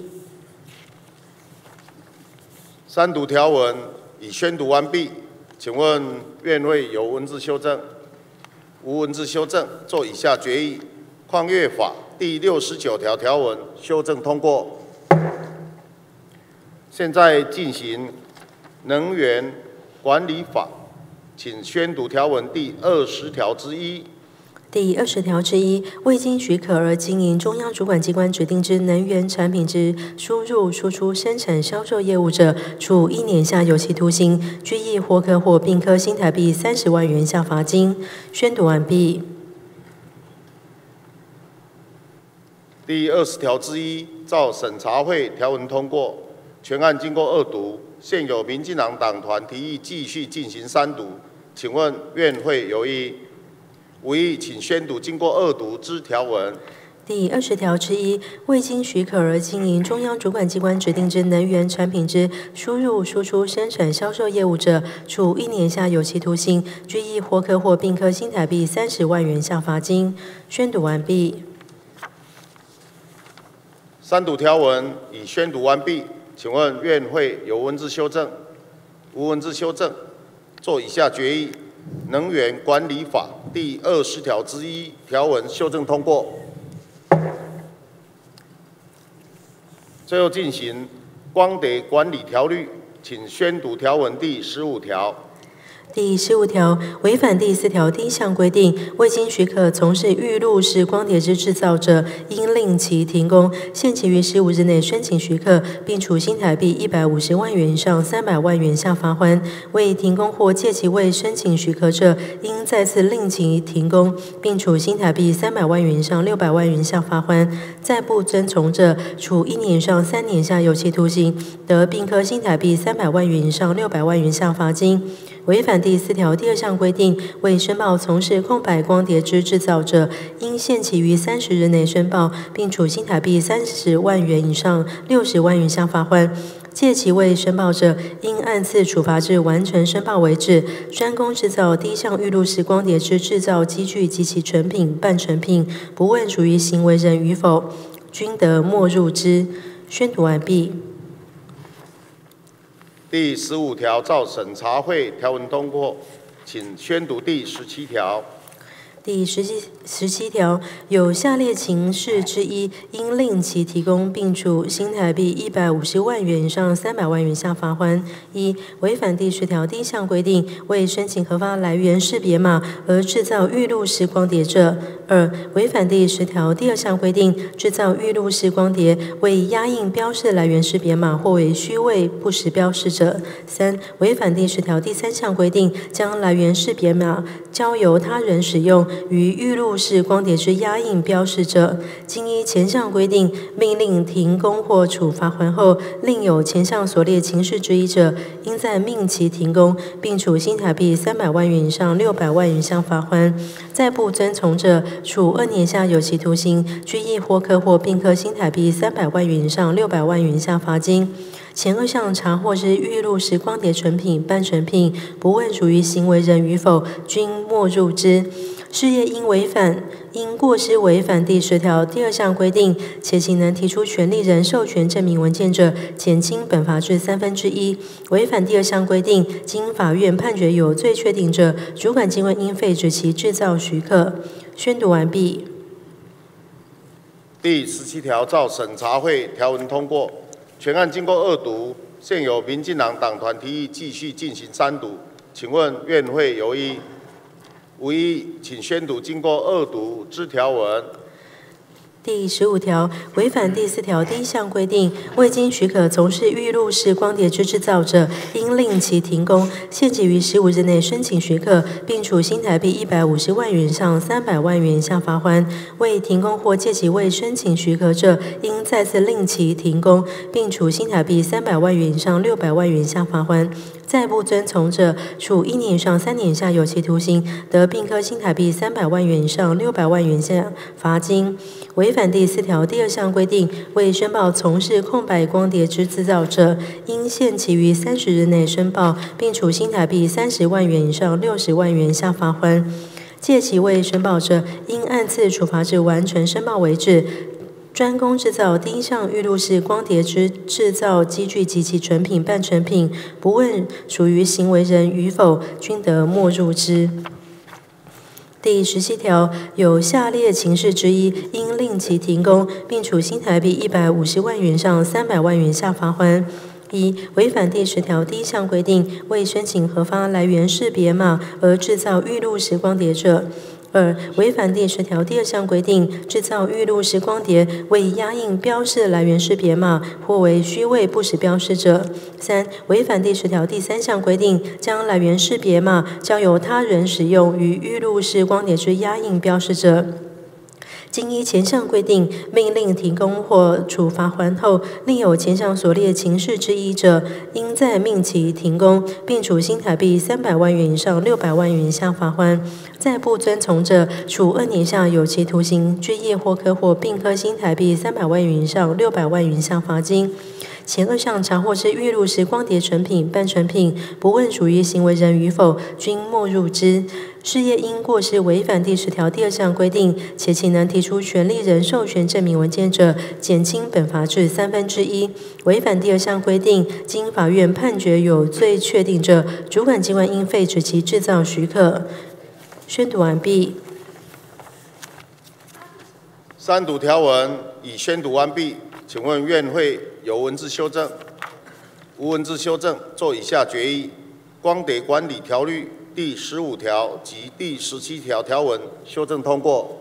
三读条文已宣读完毕。请问院会有文字修正？无文字修正，做以下决议：矿业法第六十九条条文修正通过。现在进行能源管理法，请宣读条文第二十条之一。 第二十条之一，未经许可而经营中央主管机关指定之能源产品之输入、输出、生产、销售业务者，处一年以下有期徒刑、拘役或科或并科新台币三十万元以下罚金。宣读完毕。 第二十条之一，照审查会条文通过，全案经过二读，现有民进党党团提议继续进行三读，请问院会有异？无异，请宣读经过二读之条文。 第二十条之一，未经许可而经营中央主管机关指定之能源产品之输入、输出、生产、销售业务者，处一年以下有期徒刑、拘役或科或并科新台币三十万元以下罚金。宣读完毕。 三读条文已宣读完毕，请问院会有文字修正？无文字修正，做以下决议：能源管理法第二十条之一条文修正通过。最后进行光碟管理条例，请宣读条文第十五条。 第十五条，违反第四条第一项规定，未经许可从事预录式光碟之制造者，应令其停工，限期于十五日内申请许可，并处新台币一百五十万元以上三百万元以下罚锾。未停工或届期未申请许可者，应再次令其停工，并处新台币三百万元以上六百万元以下罚锾。再不遵从者，处一年以上三年以下有期徒刑，得并科新台币三百万元以上六百万元以下罚金。违反第四条第二项规定，未申报从事空白光碟之制造者，应限期于三十日内申报，并处新台币三十万元以上六十万元以下罚锾。届期未申报者，应按次处罚至完成申报为止。专供制造第一项预录式光碟之制造机具及其成品、半成品，不问属于行为人与否，均得没入之。宣读完毕。 第十五条照审查会条文通过，请宣读第十七条。 第十七十七条，有下列情事之一，应令其提供，并处新台币一百五十万元以上三百万元以下罚锾：一、违反第十条第一项规定，未申请核发来源识别码而制造预录式光碟者；二、违反第十条第二项规定，制造预录式光碟为压印标示来源识别码或为虚伪不实标示者；三、违反第十条第三项规定，将来源识别码交由他人使用于预录式光碟之压印标示者，经依前项规定命令停工或处罚锾后，另有前项所列情事之一者，应在命其停工，并处新台币三百万元以上六百万元以下罚锾。再不遵从者，处二年以下有期徒刑、拘役或科或并科新台币三百万元以上六百万元以下罚金。前二项查获之预录式光碟成品、半成品，不问属于行为人与否，均没入之。事业因违反因过失违反第十条第二项规定，且其能提出权利人授权证明文件者，减轻本罚至三分之一。违反第二项规定，经法院判决有罪确定者，主管机关应废止其制造许可。宣读完毕。 第十七条照审查会条文通过，全案经过二读，现有民进党党团提议继续进行三读，请问院会有异？无异，请宣读经过二读之条文。 第十五条，违反第四条第一项规定，未经许可从事预录式光碟之制造者，应令其停工，限期于十五日内申请许可，并处新台币一百五十万元以上三百万元以下罚锾。未停工或届期未申请许可者，应再次令其停工，并处新台币三百万元以上六百万元以下罚锾。再不遵从者，处一年以上三年以下有期徒刑，得并科新台币三百万元以上六百万元以下罚金。违反第四条第二项规定，未申报从事空白光碟之制造者，应限期于三十日内申报，并处新台币三十万元以上六十万元以下罚锾。届期未申报者，应按次处罚至完成申报为止。专供制造第一项预录式光碟之制造机具及其成品、半成品，不问属于行为人与否，均得没入之。第十七条，有下列情事之一，应令其停工，并处新台币一百五十万元上三百万元下罚锾： 一、违反第十条第一项规定，未申请核发来源识别码而制造预录时光碟者；二、违反第十条第二项规定，制造预录时光碟未压印标示来源识别码或为虚伪不实标示者；三、违反第十条第三项规定，将来源识别码交由他人使用与预录时光碟之压印标示者。经依前项规定命令停工或处罚还后，另有前项所列情事之一者，应在命其停工，并处新台币三百万元以上六百万元以下罚锾；再不遵从者，处二年以下有期徒刑、拘役或科或并科新台币三百万元以上六百万元以下罚金。前二项查获之预录时光碟成品、半成品，不问属于行为人与否，均没入之。事业因过失违反第十条第二项规定，且其能提出权利人授权证明文件者，减轻本罚至三分之一。违反第二项规定，经法院判决有罪确定者，主管机关应废止其制造许可。宣读完毕。 三读条文已宣读完毕，请问院会有文字修正？无文字修正，做以下决议：光碟管理条例第十五条及第十七条条文修正通过。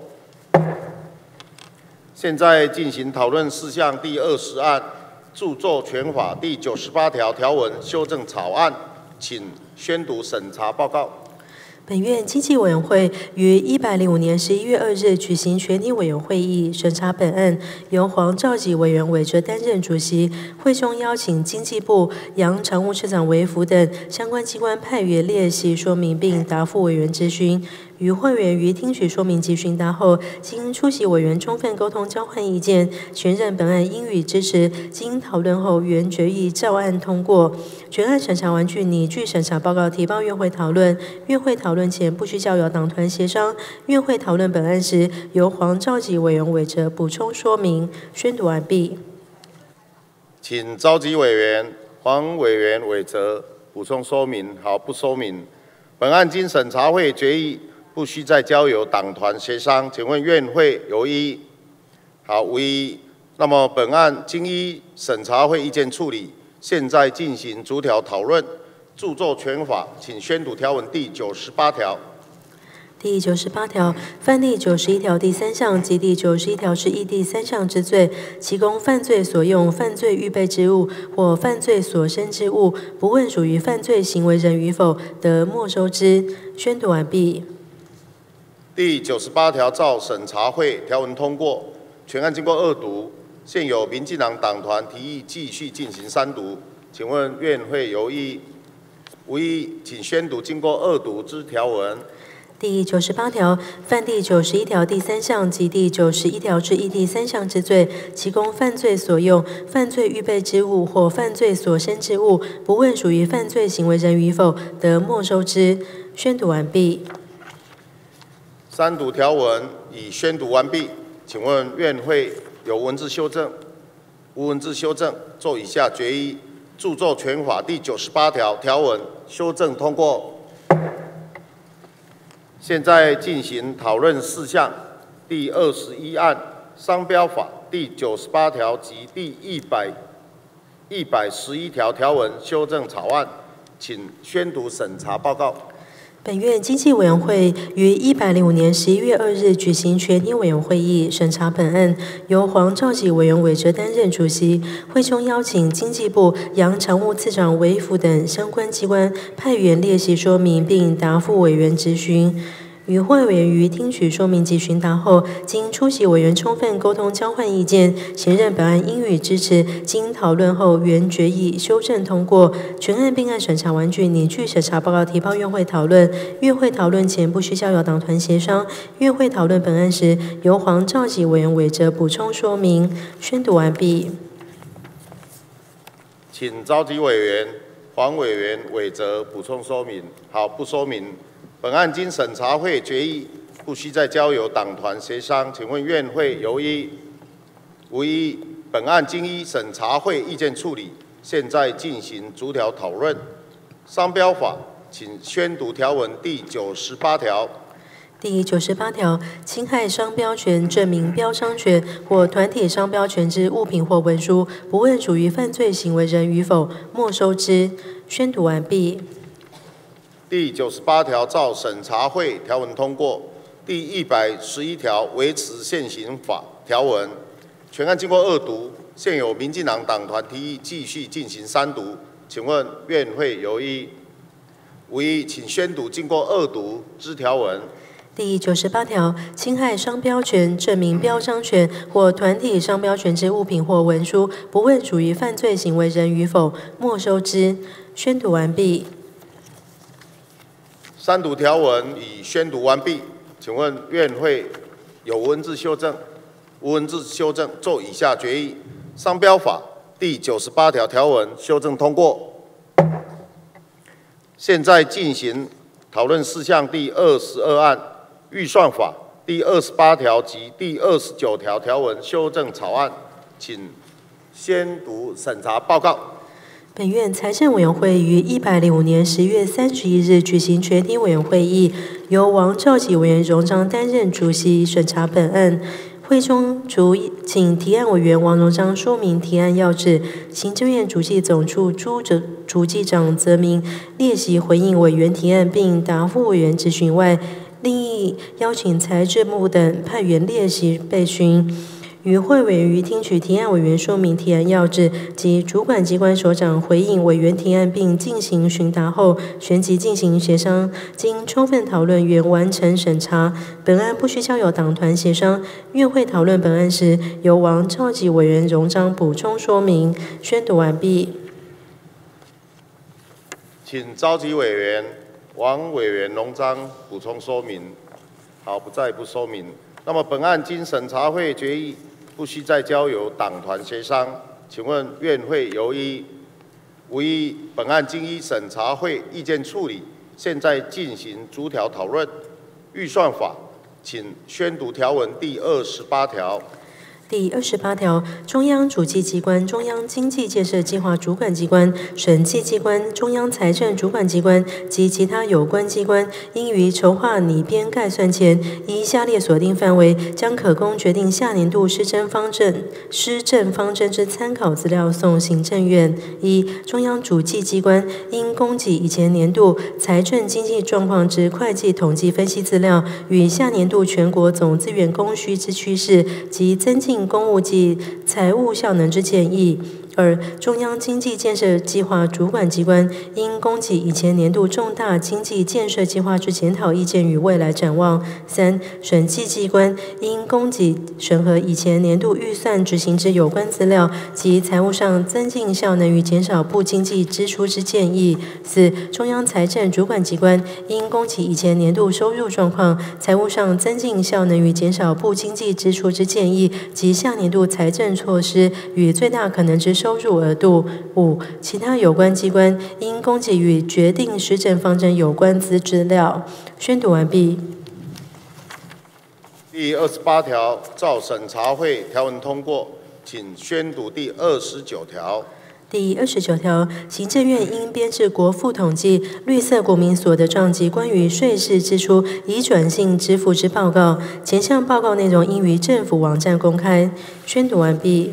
现在进行讨论事项第二十案著作权法第九十八条条文修正草案，请宣读审查报告。 本院经济委员会于一百零五年十一月二日举行全体委员会议，审查本案，由黄兆吉委员委着担任主席。会中邀请经济部、杨常务次长为辅等相关机关派员列席说明并答复委员质询。与会员于听取说明及询答后，经出席委员充分沟通交换意见，全认本案应予支持。经讨论后，原决议照案通过。全案审查完据拟具审查报告提报院会讨论。院会讨论前不需交由党团协商。院会讨论本案时，由黄兆吉委员委着补充说明。宣读完毕。 请召集委员黄委员委着补充说明。好，不说明。本案经审查会决议，不需再交由党团协商，请问院会有异议？好，无异议。那么本案经依审查会意见处理，现在进行逐条讨论。著作权法，请宣读条文第九十八条。 第九十八条，犯第九十一条第三项及第九十一条之一第三项之罪，其供犯罪所用、犯罪预备之物或犯罪所生之物，不问属于犯罪行为人与否，得没收之。宣读完毕。 第九十八条照审查会条文通过，全案经过二读，现有民进党党团提议继续进行三读，请问院会有异议？无异议，请宣读经过二读之条文。 第九十八条，犯第九十一条第三项及第九十一条之一第三项之罪，其供犯罪所用、犯罪预备之物或犯罪所生之物，不问属于犯罪行为人与否，得没收之。宣读完毕。 三读条文已宣读完毕，请问院会有文字修正？无文字修正，做以下决议：著作权法第九十八条条文修正通过。现在进行讨论事项第二十一案商标法第九十八条及第一百一百十一条条文修正草案，请宣读审查报告。 本院经济委员会于一百零五年十一月二日举行全体委员会议，审查本案，由黄兆吉委员委着担任主席。会中邀请经济部、杨常务次长为辅等相关机关派员列席说明并答复委员质询。与会委员于听取说明及询答后，经出席委员充分沟通交换意见，前认本案应予支持。经讨论后，原决议修正通过。全案并案审查完据拟具审查报告提报院会讨论。院会讨论前不需交由党团协商。院会讨论本案时，由黄兆吉委员委着补充说明。宣读完毕。 请召集委员黄委员委着补充说明。好，不说明。本案经审查会决议，不需再交由党团协商，请问院会有异议？无异议。本案经依审查会意见处理，现在进行逐条讨论。商标法，请宣读条文第九十八条。 第九十八条，侵害商标权、证明标章权或团体商标权之物品或文书，不问属于犯罪行为人与否，没收之。宣读完毕。 第九十八条照审查会条文通过。第一百十一条维持现行法条文。全案经过二读，现有民进党党团提议继续进行三读，请问院会有异？无异，请宣读经过二读之条文。 第九十八条，侵害商标权、证明标章权或团体商标权之物品或文书，不问属于犯罪行为人与否，没收之。宣读完毕。 三读条文已宣读完毕，请问院会有文字修正？无文字修正，做以下决议：商标法第九十八条条文修正通过。现在进行讨论事项第二十二案。预算法第二十八条及第二十九条条文修正草案，请宣读审查报告。 本院财政委员会于一百零五年十月三十一日举行全体委员会议，由王召集委员荣章担任主席，审查本案。会中除请提案委员王荣章说明提案要旨，行政院主计总处朱主计长则明列席回应委员提案，并答复委员质询外，另亦邀请财政部等派员列席备询。与会委员于听取提案委员说明提案要旨及主管机关首长回应委员提案并进行询答后，旋即进行协商，经充分讨论原完成审查。本案不需交由党团协商。院会讨论本案时，由王召集委员荣章补充说明。宣读完毕。 请召集委员王委员荣章补充说明。好，不再不说明。那么本案经审查会决议，不需再交由党团协商。请问院会有异？无异。本案经依审查会意见处理，现在进行逐条讨论。预算法，请宣读条文第二十八条。 第二十八条，中央主计机关、中央经济建设计划主管机关、审计机关、中央财政主管机关及其他有关机关，应于筹划拟编概算前，依下列锁定范围，将可供决定下年度施政方针、施政方针之参考资料送行政院。一、中央主计机关应供给以前年度财政经济状况之会计统计分析资料，与下年度全国总资源供需之趋势及增进公务及财务效能之建议。二、中央经济建设计划主管机关应供给以前年度重大经济建设计划之检讨意见与未来展望。三、审计机关应供给审核以前年度预算执行之有关资料及财务上增进效能与减少不经济支出之建议。四、中央财政主管机关应供给以前年度收入状况、财务上增进效能与减少不经济支出之建议及下年度财政措施与最大可能之收入额度。五、其他有关机关应供给与决定施政方针有关之资料。宣读完毕。 第二十八条照审查会条文通过，请宣读第二十九条。 第二十九条，行政院应编制国富统计绿色国民所得账及关于税事支出移转性支付之报告，前项报告内容应于政府网站公开。宣读完毕。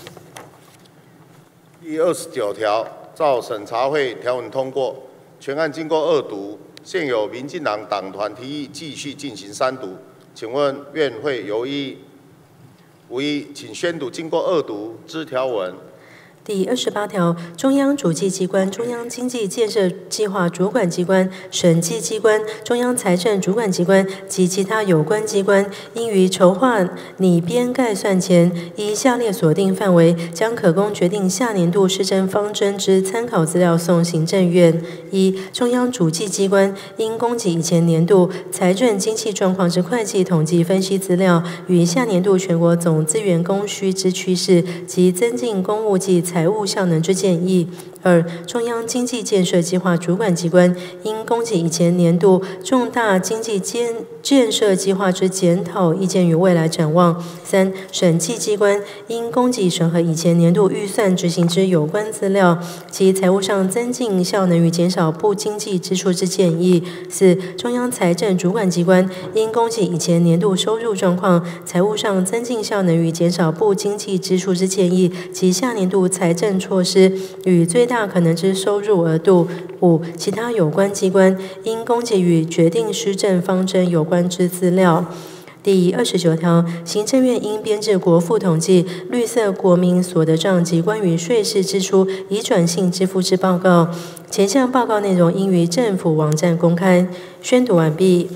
第二十九条照审查会条文通过，全案经过二读，现有民进党党团提议继续进行三读，请问院会有异？无异，请宣读经过二读之条文。 第二十八条，中央主计机关、中央经济建设计划主管机关、审计机关、中央财政主管机关及其他有关机关，应于筹划拟编概算前，依下列锁定范围，将可供决定下年度施政方针之参考资料送行政院。一、中央主计机关应供给以前年度财政经济状况之会计统计分析资料，与下年度全国总资源供需之趋势及增进公务及财务效能之建议。二、中央经济建设计划主管机关应供给以前年度重大经济建建设计划之检讨意见与未来展望。三、审计机关应公给审核以前年度预算执行之有关资料，其财务上增进效能与减少不经济支出之建议。四、中央财政主管机关应公给以前年度收入状况，财务上增进效能与减少不经济支出之建议及下年度财政措施与最大可能之收入额度。五、其他有关机关应公给予决定施政方针有关之资料。第二十九条，行政院应编制国富统计绿色国民所得账及关于税事支出移转性支付之报告，前项报告内容应于政府网站公开。宣读完毕。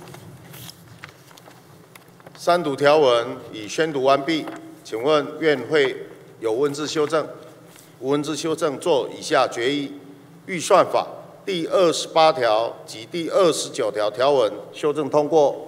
三读条文已宣读完毕，请问院会有文字修正？无文字修正，做以下决议：预算法第二十八条及第二十九条条文修正通过。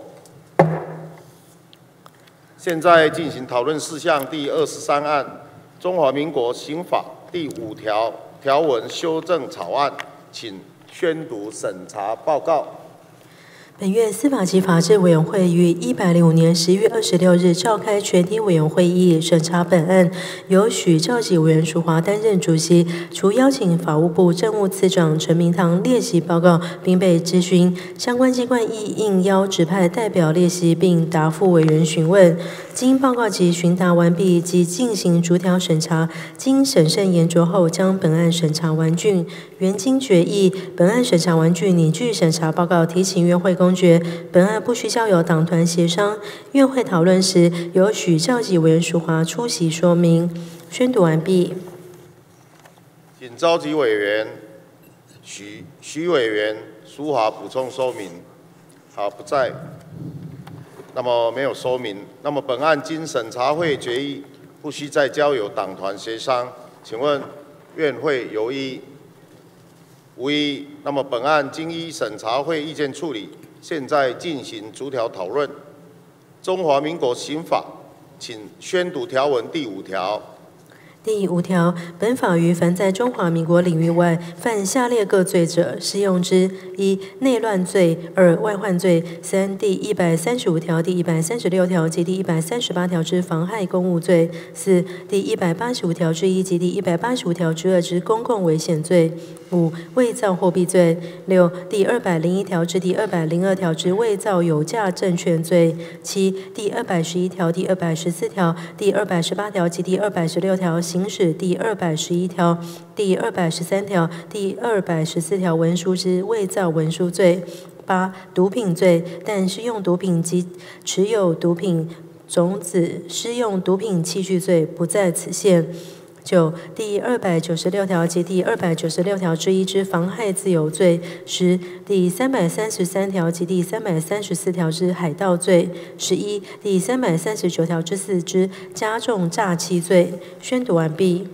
现在进行讨论事项第二十三案，中华民国刑法第五条条文修正草案，请宣读审查报告。 本院司法及法制委员会于一百零五年十月二十六日召开全体委员会议，审查本案，由许召集委员淑华担任主席，除邀请法务部政务次长陈明堂列席报告，并被质询。相关机关亦应邀指派代表列席，并答复委员询问。经报告及询答完毕，即进行逐条审查。经审慎研酌后，将本案审查完竣。原经决议，本案审查完竣，拟具审查报告提请院会公决。本案不需交由党团协商。院会讨论时，由许召集委员淑华出席说明。宣读完毕。 请召集委员许许委员淑华补充说明。好，不在。那么没有说明。那么本案经审查会决议，不需再交由党团协商。请问院会有异？无异。那么本案经依审查会意见处理，现在进行逐条讨论。中华民国刑法，请宣读条文第五条。 第五条，本法于凡在中华民国领域外犯下列各罪者，适用之：一、内乱罪；二、外患罪；三、第一百三十五条、第一百三十六条及第一百三十八条之妨害公务罪；四、第一百八十五条之一及第一百八十五条之二之公共危险罪；五、伪造货币罪；六、第二百零一条至第二百零二条之伪造有价证券罪；七、第二百十一条、第二百十四条、第二百十八条及第二百十六条行使第二百十一条、第二百十三条、第二百十四条文书之伪造文书罪；八、毒品罪，但施用毒品及持有毒品种子、施用毒品器具罪不在此限。九、第二百九十六条及第二百九十六条之一之妨害自由罪；十、第三百三十三条及第三百三十四条之海盗罪；十一、第三百三十九条之四之加重诈欺罪。宣读完毕。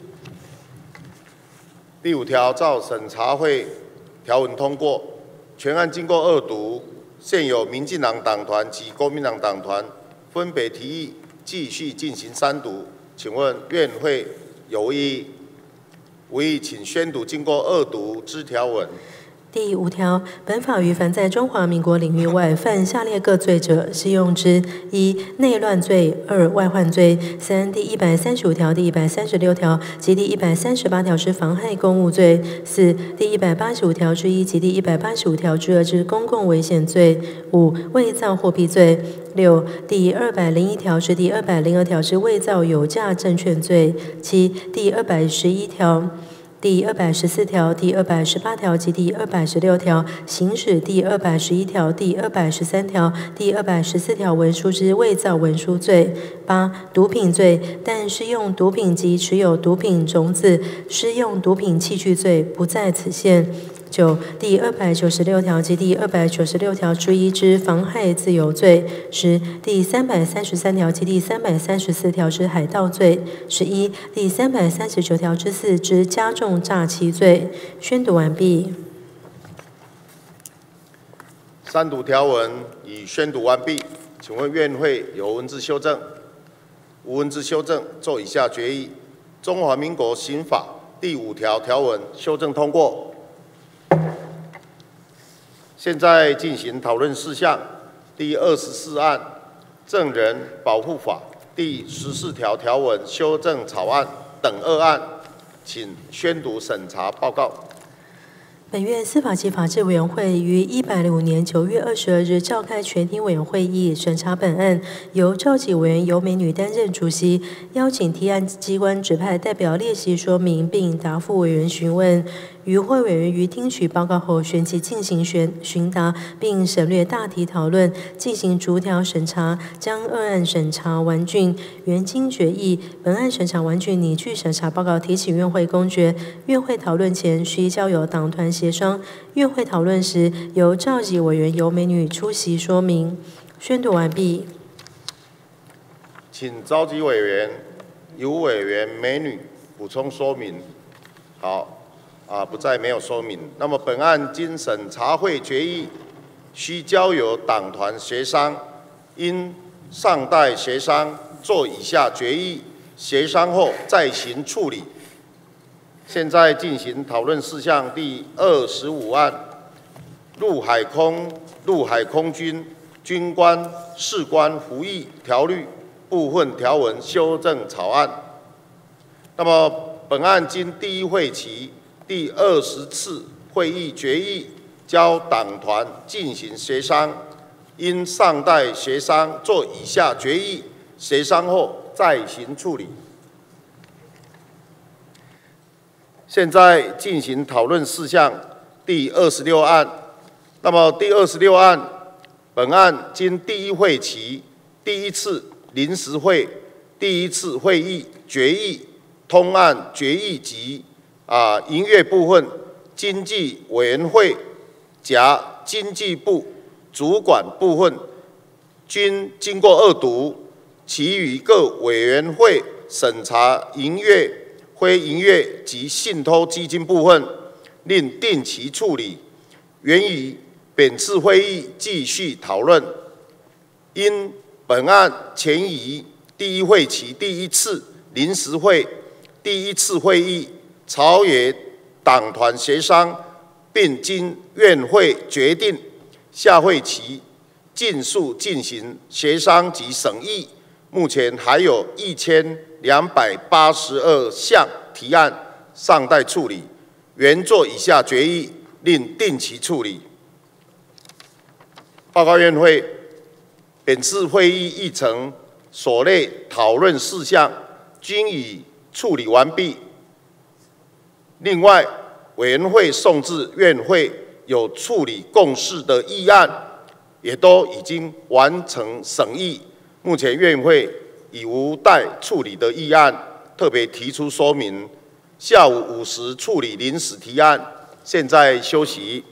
第五条，照审查会条文通过。全案经过二读，现有民进党党团及国民党党团分别提议继续进行三读。请问院会有异？无异，请宣读经过二读之条文。 第五条，本法于凡在中华民国领域外犯下列各罪者，适用之：一、内乱罪；二、外患罪；三、第一百三十五条、第一百三十六条及第一百三十八条之妨害公务罪；四、第一百八十五条之一及第一百八十五条之二之公共危险罪；五、伪造货币罪；六、第二百零一条至第二百零二条之伪造有价证券罪；七、第二百十一条。第二百十四条、第二百十八条及第二百十六条行使第二百十一条、第二百十三条、第二百十四条文书之伪造文书罪；八、毒品罪，但施用毒品及持有毒品种子、施用毒品器具罪不在此限；九、第二百九十六条及第二百九十六条之一之妨害自由罪；十、第三百三十三条及第三百三十四条之海盗罪；十一、第三百三十九条之四之加重诈欺罪。宣读完毕。 三读条文已宣读完毕，请问院会有文字修正？无文字修正，做以下决议：中华民国刑法第五条条文修正通过。现在进行讨论事项第二十四案证人保护法第十四条条文修正草案等二案，请宣读审查报告。 本院司法及法制委员会于一百零五年九月二十二日召开全体委员会议，审查本案，由召集委员尤美女担任主席，邀请提案机关指派代表列席说明，并答复委员询问。与会委员于听取报告后，旋即进行询询答，并省略大题讨论，进行逐条审查，将二案审查完竣。原经决议，本案审查完竣，拟具审查报告提请院会公决。院会讨论前需交由党团协商。院会讨论时，由召集委员尤美女出席说明。宣读完毕。 请召集委员尤委员美女补充说明。好。啊，不再没有说明。那么本案经审查会决议，需交由党团协商，因尚待协商，做以下决议，协商后再行处理。现在进行讨论事项第二十五案，陆海空陆海空军军官士官服役条例部分条文修正草案。那么本案经第一会期第二十次会议决议，交党团进行协商，因尚待协商，做以下决议，协商后再行处理。现在进行讨论事项第二十六案。那么第二十六案，本案经第一会期第一次临时会第一次会议决议，通案决议及啊，营业部分经济委员会甲经济部主管部分均经过二读，其余各委员会审查营业、非营业及信托基金部分，另定期处理。原于本次会议继续讨论。因本案前于第一会期第一次临时会第一次会议朝野党团协商，并经院会决定，下会期尽速进行协商及审议。目前还有一千两百八十二项提案尚待处理，原作以下决议，另定期处理。报告院会，本次会议议程所内讨论事项均已处理完毕。另外，委员会送至院会有处理共识的议案，也都已经完成审议。目前院会已无待处理的议案，特别提出说明。下午五时处理临时提案。现在休息。